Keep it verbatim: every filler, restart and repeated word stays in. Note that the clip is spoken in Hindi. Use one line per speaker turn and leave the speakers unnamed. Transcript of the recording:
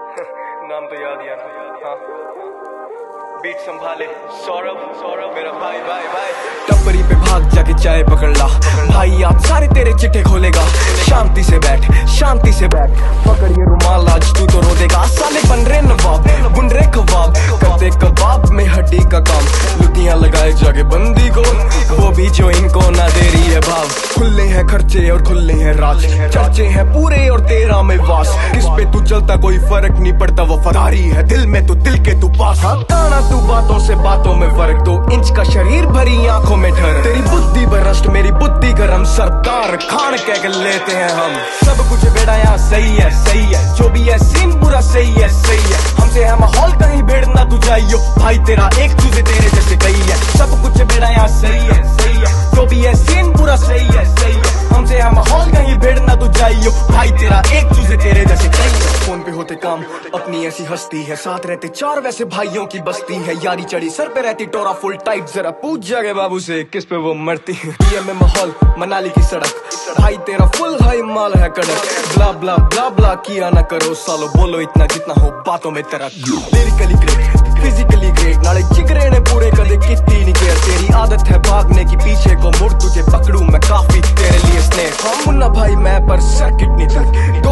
नाम तो याद ही आना। हाँ बीट संभाले सौरभ, सौरभ मेरा भाई भाई भाई। टपरी पे भाग जाके चाय पकड़ ला भाई, आज सारे तेरे चिट्ठे खोलेगा। शांति से बैठ, शांति से बैठ, पकड़ ये रुमाल, आज तू तो रो देगा। साले बन रहे नवाब, बुन रहे कबाब, करते कबाब में हड्डी का काम। लुतियां लगाए जाके बंदी को, वो भी जो इनको ना दे रही है भाव। खुले हैं खर्चे और खुले हैं राज, चर्चे हैं पूरे और तेरा में वास। किस पे तू चलता कोई फर्क नहीं पड़ता, वफादारी है दिल में तो दिल के तू पास। हाँ ताना तू बातों से बातों में फर्क, दो इंच का शरीर भरी आंखों में ठर। तेरी बुद्धि भ्रष्ट मेरी बुद्धि गरम, सरकार खान कह के लेते हैं हम। सब कुछ बेड़ा यहाँ सही है सही है, जो भी है सीन पूरा सही है सही है। हमसे है माहौल कहीं भेड़ ना तू जाइयो भाई, तेरा एक चूजे तेरे जैसे कही है। सब कुछ बेड़ा यहाँ सही है सही है, जो भी है सीन पूरा सही है सही है। हमसे है माहौल कहीं भेड़ ना तू जाइयो भाई, तेरा एक चूजे तेरे जैसे कही है। फोन पे होते काम अपनी ऐसी हस्ती है, साथ रहते चार वैसे भाइयों की बस्ती है। यारी चढ़ी सर पे रहती टोरा फुल टाइट, जरा पूछ जाके बाबू से किस पे वो मरती है। ये में माहौल मनाली की सड़क, भाई तेरा फुल हाई माल है कड़क। ब्ला ब्ला ब्ला ब्ला किया ना करो सालो, बोलो इतना जितना हो बातों में तरक। लिरिकली ग्रेट, फिजिकली ग्रेट, नाले चिकरे ने पूरे कदे कितनी नहीं केयर। तेरी आदत है भागने की पीछे को मुड़, तुझे पकड़ू मैं काफी तेरे लिए स्नेह। हम मुन्ना भाई मैं पर सर्किट नहीं तक